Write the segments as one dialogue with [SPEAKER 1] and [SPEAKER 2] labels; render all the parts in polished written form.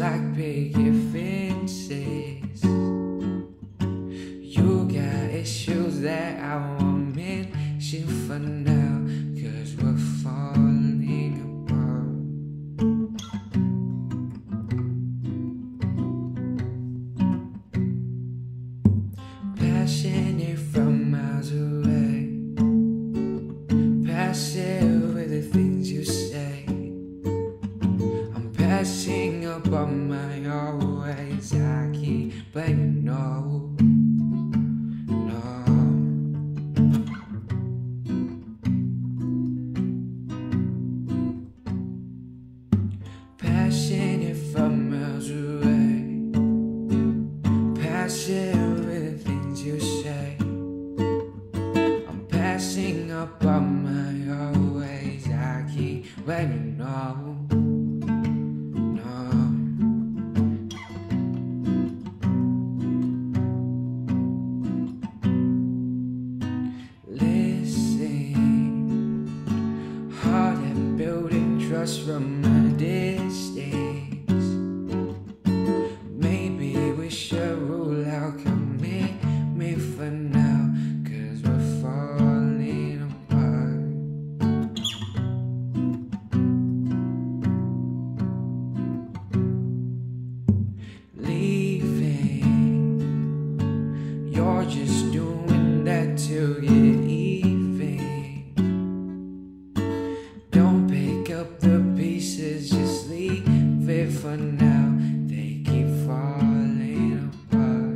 [SPEAKER 1] like picket fences. You got issues that I won't mention for now, 'cause we're falling apart. Passionate from miles away, passive with the things you say. I'm passing up on my always. I keep blaming no. Passionate from miles away, passive with the things you say. I'm passing up on my always. I keep blaming no. Hard at building trust from a distance. Maybe we should rule out commitment for now, 'cause we're falling apart. Leaving, you're just doing that to get even. Don't pick up the pieces, just leave it for now. They keep falling apart.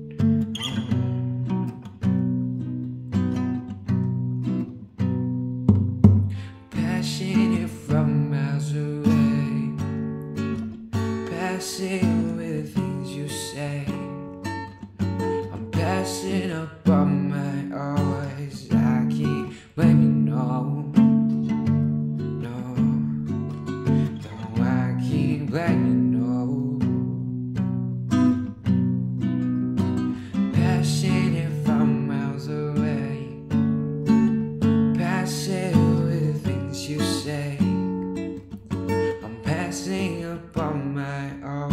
[SPEAKER 1] Passionate from miles away, passing with the things you say. I'm passing up on my always. I keep blaming no. Glad you know. Passionate from miles away, passive with the things you say. I'm passing up on my own.